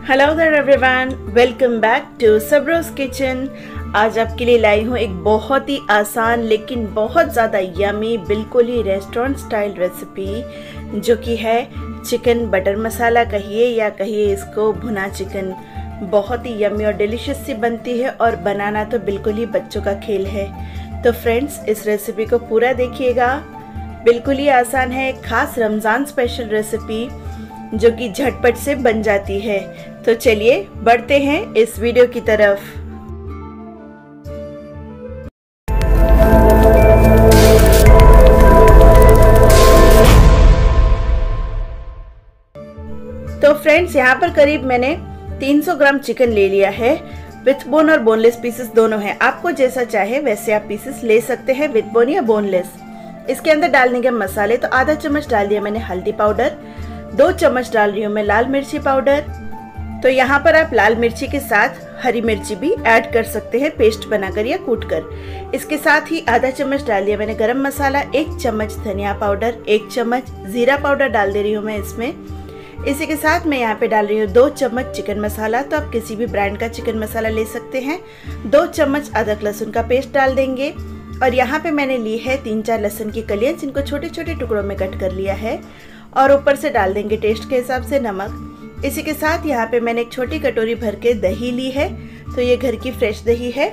Hello there everyone, welcome back to Sabroz kitchen. आज आपके लिए लाई हूँ एक बहुत ही आसान लेकिन बहुत ज़्यादा यमी, बिल्कुल ही रेस्टोरेंट स्टाइल रेसिपी, जो कि है चिकन बटर मसाला कहिए या कहिए इसको भुना चिकन। बहुत ही यमी और डिलीशियस सी बनती है और बनाना तो बिल्कुल ही बच्चों का खेल है। तो फ्रेंड्स, इस रेसिपी को पूरा देखिएगा, बिल्कुल ही आसान है, खास रमज़ान स्पेशल रेसिपी जो कि झटपट से बन जाती है। तो चलिए बढ़ते हैं इस वीडियो की तरफ। तो फ्रेंड्स, यहाँ पर करीब मैंने 300 ग्राम चिकन ले लिया है। विथ बोन और बोनलेस पीसेस दोनों हैं। आपको जैसा चाहे वैसे आप पीसेस ले सकते हैं, विथ बोन या बोनलेस। इसके अंदर डालने के मसाले तो आधा चम्मच डाल दिया मैंने हल्दी पाउडर, 2 चम्मच डाल रही हूँ मैं लाल मिर्ची पाउडर। तो यहाँ पर आप लाल मिर्ची के साथ हरी मिर्ची भी ऐड कर सकते हैं, पेस्ट बनाकर या कूटकर। इसके साथ ही आधा चम्मच डाल दिया मैंने गरम मसाला, 1 चम्मच धनिया पाउडर, 1 चम्मच जीरा पाउडर डाल दे रही हूँ मैं इसमें। इसी के साथ मैं यहाँ पे डाल रही हूँ 2 चम्मच चिकन मसाला, तो आप किसी भी ब्रांड का चिकन मसाला ले सकते हैं। 2 चम्मच अदरक लहसुन का पेस्ट डाल देंगे। और यहाँ पे मैंने ली है 3-4 लहसुन की कलियाँ, जिनको छोटे छोटे टुकड़ों में कट कर लिया है। और ऊपर से डाल देंगे टेस्ट के हिसाब से नमक। इसी के साथ यहाँ पे मैंने एक छोटी कटोरी भर के दही ली है, तो ये घर की फ्रेश दही है।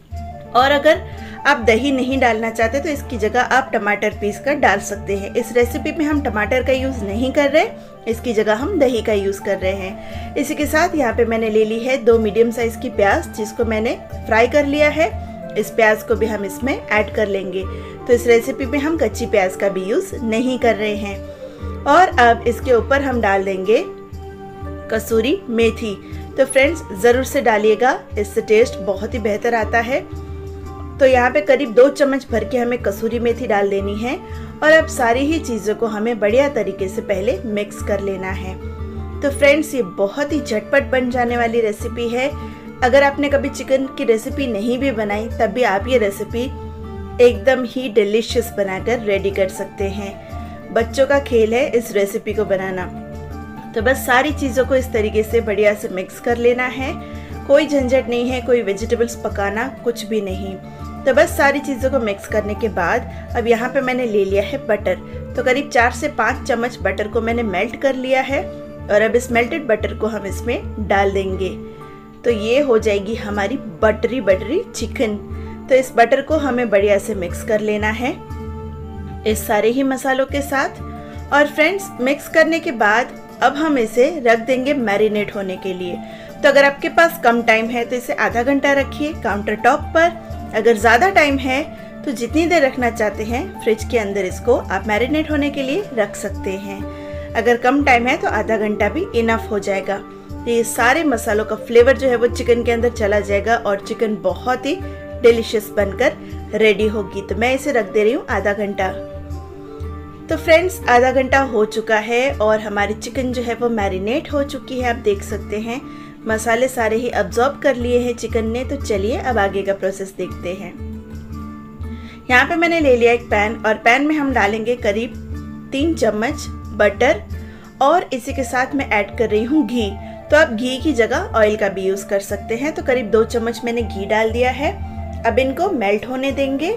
और अगर आप दही नहीं डालना चाहते तो इसकी जगह आप टमाटर पीस कर डाल सकते हैं। इस रेसिपी में हम टमाटर का यूज़ नहीं कर रहे, इसकी जगह हम दही का यूज़ कर रहे हैं। इसी के साथ यहाँ पे मैंने ले ली है 2 मीडियम साइज की प्याज, जिसको मैंने फ्राई कर लिया है। इस प्याज को भी हम इसमें ऐड कर लेंगे। तो इस रेसिपी में हम कच्ची प्याज का भी यूज़ नहीं कर रहे हैं। और अब इसके ऊपर हम डाल देंगे कसूरी मेथी। तो फ्रेंड्स, ज़रूर से डालिएगा, इससे टेस्ट बहुत ही बेहतर आता है। तो यहाँ पे करीब 2 चम्मच भर के हमें कसूरी मेथी डाल देनी है। और अब सारी ही चीज़ों को हमें बढ़िया तरीके से पहले मिक्स कर लेना है। तो फ्रेंड्स, ये बहुत ही झटपट बन जाने वाली रेसिपी है। अगर आपने कभी चिकन की रेसिपी नहीं भी बनाई, तब भी आप ये रेसिपी एकदम ही डिलीशियस बनाकर रेडी कर सकते हैं। बच्चों का खेल है इस रेसिपी को बनाना। तो बस सारी चीज़ों को इस तरीके से बढ़िया से मिक्स कर लेना है। कोई झंझट नहीं है, कोई वेजिटेबल्स पकाना, कुछ भी नहीं। तो बस सारी चीज़ों को मिक्स करने के बाद अब यहाँ पे मैंने ले लिया है बटर। तो करीब 4 से 5 चम्मच बटर को मैंने मेल्ट कर लिया है। और अब इस मेल्टेड बटर को हम इसमें डाल देंगे। तो ये हो जाएगी हमारी बटरी बटरी चिकन। तो इस बटर को हमें बढ़िया से मिक्स कर लेना है इस सारे ही मसालों के साथ। और फ्रेंड्स, मिक्स करने के बाद अब हम इसे रख देंगे मैरिनेट होने के लिए। तो अगर आपके पास कम टाइम है तो इसे आधा घंटा रखिए काउंटर टॉप पर। अगर ज़्यादा टाइम है तो जितनी देर रखना चाहते हैं फ्रिज के अंदर इसको आप मैरिनेट होने के लिए रख सकते हैं। अगर कम टाइम है तो आधा घंटा भी इनफ हो जाएगा। तो ये सारे मसालों का फ्लेवर जो है वो चिकन के अंदर चला जाएगा और चिकन बहुत ही डिलीशियस बनकर रेडी होगी। तो मैं इसे रख दे रही हूँ आधा घंटा। तो फ्रेंड्स, आधा घंटा हो चुका है और हमारी चिकन जो है वो मैरिनेट हो चुकी है। आप देख सकते हैं मसाले सारे ही अब्जॉर्ब कर लिए हैं चिकन ने। तो चलिए अब आगे का प्रोसेस देखते हैं। यहाँ पे मैंने ले लिया एक पैन, और पैन में हम डालेंगे करीब 3 चम्मच बटर। और इसी के साथ मैं ऐड कर रही हूँ घी। तो आप घी की जगह ऑयल का भी यूज़ कर सकते हैं। तो करीब 2 चम्मच मैंने घी डाल दिया है। अब इनको मेल्ट होने देंगे।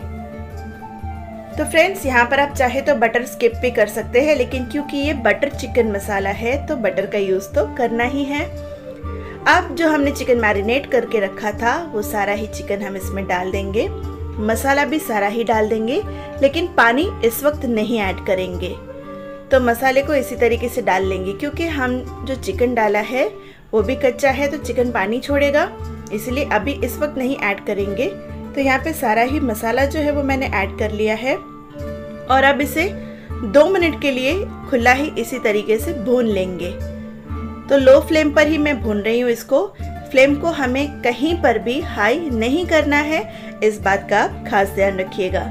तो फ्रेंड्स, यहाँ पर आप चाहे तो बटर स्किप भी कर सकते हैं, लेकिन क्योंकि ये बटर चिकन मसाला है तो बटर का यूज़ तो करना ही है। अब जो हमने चिकन मैरिनेट करके रखा था वो सारा ही चिकन हम इसमें डाल देंगे। मसाला भी सारा ही डाल देंगे, लेकिन पानी इस वक्त नहीं ऐड करेंगे। तो मसाले को इसी तरीके से डाल लेंगे, क्योंकि हम जो चिकन डाला है वो भी कच्चा है, तो चिकन पानी छोड़ेगा, इसलिए अभी इस वक्त नहीं ऐड करेंगे। तो यहाँ पे सारा ही मसाला जो है वो मैंने ऐड कर लिया है। और अब इसे 2 मिनट के लिए खुला ही इसी तरीके से भून लेंगे। तो लो फ्लेम पर ही मैं भून रही हूँ इसको। फ्लेम को हमें कहीं पर भी हाई नहीं करना है, इस बात का आप खास ध्यान रखिएगा।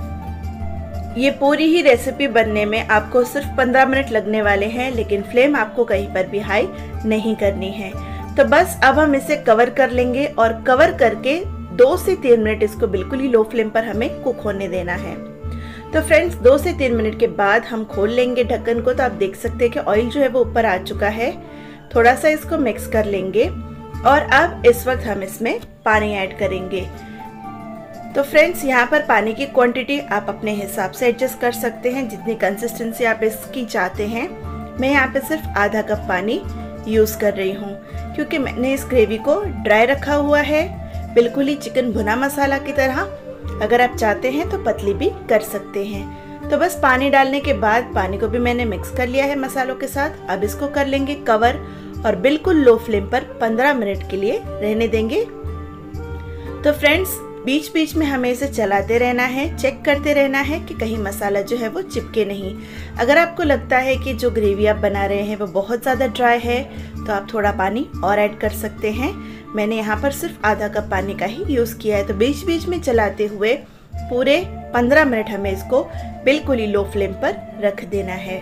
ये पूरी ही रेसिपी बनने में आपको सिर्फ 15 मिनट लगने वाले हैं, लेकिन फ्लेम आपको कहीं पर भी हाई नहीं करनी है। तो बस अब हम इसे कवर कर लेंगे और कवर करके 2 से 3 मिनट इसको बिल्कुल ही लो फ्लेम पर हमें कुक होने देना है। तो फ्रेंड्स, 2 से 3 मिनट के बाद हम खोल लेंगे ढक्कन को। तो आप देख सकते हैं कि ऑयल जो है वो ऊपर आ चुका है। थोड़ा सा इसको मिक्स कर लेंगे और अब इस वक्त हम इसमें पानी ऐड करेंगे। तो फ्रेंड्स, यहाँ पर पानी की क्वांटिटी आप अपने हिसाब से एडजस्ट कर सकते हैं, जितनी कंसिस्टेंसी आप इसकी चाहते हैं। मैं यहाँ पे सिर्फ आधा कप पानी यूज़ कर रही हूँ, क्योंकि मैंने इस ग्रेवी को ड्राई रखा हुआ है, बिल्कुल ही चिकन भुना मसाला की तरह। अगर आप चाहते हैं तो पतली भी कर सकते हैं। तो बस पानी डालने के बाद पानी को भी मैंने मिक्स कर लिया है मसालों के साथ। अब इसको कर लेंगे कवर और बिल्कुल लो फ्लेम पर 15 मिनट के लिए रहने देंगे। तो फ्रेंड्स, बीच बीच में हमें इसे चलाते रहना है, चेक करते रहना है कि कहीं मसाला जो है वो चिपके नहीं। अगर आपको लगता है कि जो ग्रेवी आप बना रहे हैं वो बहुत ज़्यादा ड्राई है तो आप थोड़ा पानी और ऐड कर सकते हैं। मैंने यहाँ पर सिर्फ आधा कप पानी का ही यूज़ किया है। तो बीच बीच में चलाते हुए पूरे 15 मिनट हमें इसको बिल्कुल ही लो फ्लेम पर रख देना है।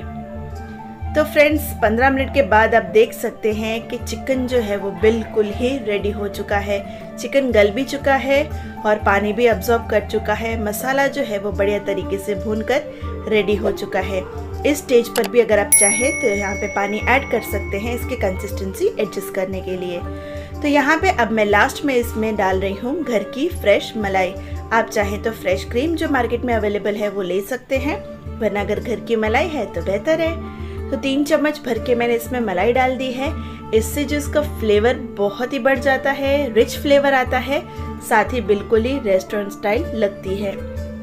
तो फ्रेंड्स, 15 मिनट के बाद आप देख सकते हैं कि चिकन जो है वो बिल्कुल ही रेडी हो चुका है। चिकन गल भी चुका है और पानी भी अब्जॉर्ब कर चुका है। मसाला जो है वो बढ़िया तरीके से भूनकर रेडी हो चुका है। इस स्टेज पर भी अगर आप चाहें तो यहाँ पे पानी ऐड कर सकते हैं इसकी कंसिस्टेंसी एडजस्ट करने के लिए। तो यहाँ पे अब मैं लास्ट में इसमें डाल रही हूँ घर की फ्रेश मलाई। आप चाहें तो फ्रेश क्रीम जो मार्केट में अवेलेबल है वो ले सकते हैं, वरना अगर घर की मलाई है तो बेहतर है। तो 3 चम्मच भर के मैंने इसमें मलाई डाल दी है। इससे जो इसका फ्लेवर बहुत ही बढ़ जाता है, रिच फ्लेवर आता है, साथ ही बिल्कुल ही रेस्टोरेंट स्टाइल लगती है।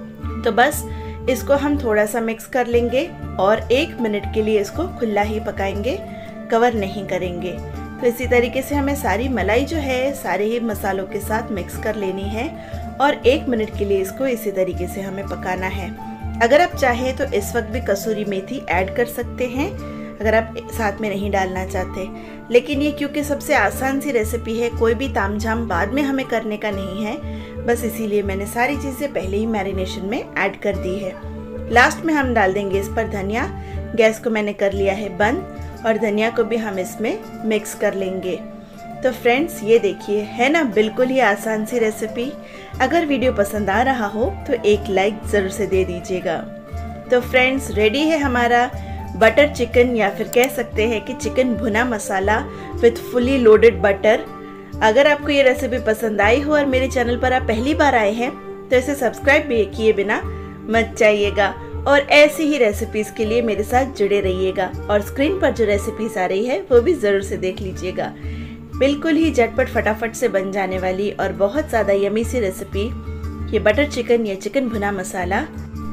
तो बस इसको हम थोड़ा सा मिक्स कर लेंगे और 1 मिनट के लिए इसको खुला ही पकाएंगे, कवर नहीं करेंगे। तो इसी तरीके से हमें सारी मलाई जो है सारे ही मसालों के साथ मिक्स कर लेनी है और 1 मिनट के लिए इसको इसी तरीके से हमें पकाना है। अगर आप चाहें तो इस वक्त भी कसूरी मेथी ऐड कर सकते हैं, अगर आप साथ में नहीं डालना चाहते। लेकिन ये क्योंकि सबसे आसान सी रेसिपी है, कोई भी तामझाम बाद में हमें करने का नहीं है, बस इसीलिए मैंने सारी चीज़ें पहले ही मैरिनेशन में ऐड कर दी है। लास्ट में हम डाल देंगे इस पर धनिया। गैस को मैंने कर लिया है बंद और धनिया को भी हम इसमें मिक्स कर लेंगे। तो फ्रेंड्स, ये देखिए, है ना बिल्कुल ही आसान सी रेसिपी। अगर वीडियो पसंद आ रहा हो तो एक लाइक ज़रूर से दे दीजिएगा। तो फ्रेंड्स, रेडी है हमारा बटर चिकन, या फिर कह सकते हैं कि चिकन भुना मसाला विथ फुली लोडेड बटर। अगर आपको ये रेसिपी पसंद आई हो और मेरे चैनल पर आप पहली बार आए हैं तो इसे सब्सक्राइब भी किए बिना मत जाइएगा और ऐसी ही रेसिपीज़ के लिए मेरे साथ जुड़े रहिएगा। और स्क्रीन पर जो रेसिपीज़ आ रही है वो भी ज़रूर से देख लीजिएगा। बिल्कुल ही झटपट फटाफट से बन जाने वाली और बहुत ज़्यादा यमी सी रेसिपी ये बटर चिकन या चिकन भुना मसाला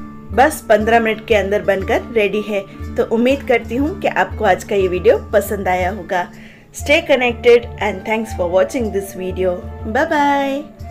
बस 15 मिनट के अंदर बनकर रेडी है। तो उम्मीद करती हूँ कि आपको आज का ये वीडियो पसंद आया होगा। Stay connected and thanks for watching this video. Bye bye.